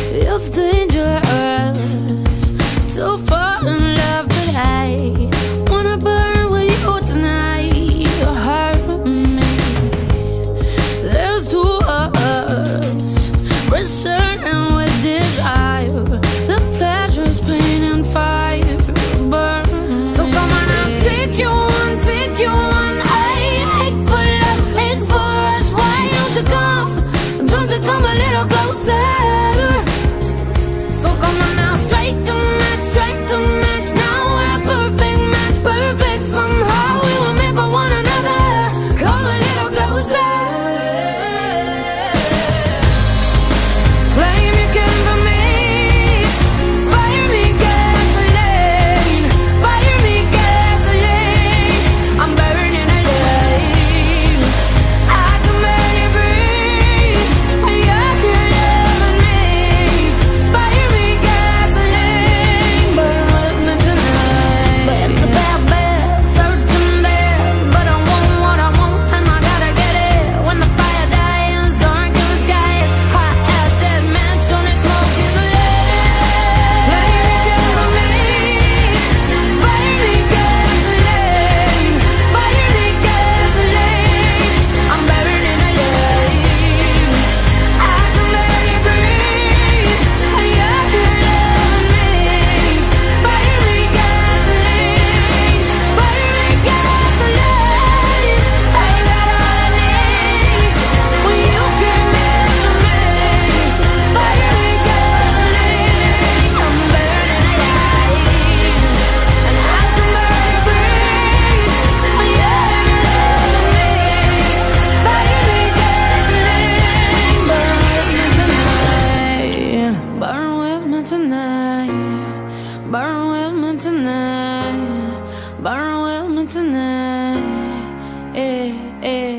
It's dangerous to fall in love, but I wanna burn with you tonight. You hurt me. There's two of us, returning with desire. The pleasure is pain and fire burn. So come on, I'll take you on, take you on. I ache for love, ache for us. Why don't you come? Don't you come a little closer? So come on now, strike the match, strike the match. Now we're a perfect match, perfect somehow. We were made for one another. Come a little closer. Flame you came for me. Fire me gasoline. Fire me gasoline. I'm burning alive. I can barely breathe. You're here loving me. Fire me gasoline. Burn with me tonight. But it's a bad, bad, certain death. But I want what I want and I gotta get it. When the fire dies, dark in the sky, hot as dead mansion, and smoke is lit. Flame you came for me. Fire me gasoline. Fire me gasoline. I'm burning alive. I can barely breathe. You're here loving me. Fire me gasoline. Fire me gasoline. I got all I need when you came into me. Fire me gasoline. I'm burning alive. And I can barely breathe when you're here loving me. Fire me gasoline. Burn with me tonight. Burn with me tonight. Burn with me tonight. Burn with me tonight. Yeah, yeah.